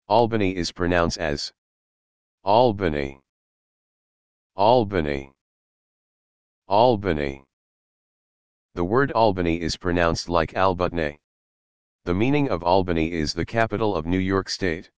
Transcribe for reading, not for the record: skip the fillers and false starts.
Albany is pronounced as Albany, Albany, Albany. The word Albany is pronounced like al-buh-nee. The meaning of Albany is the capital of New York State.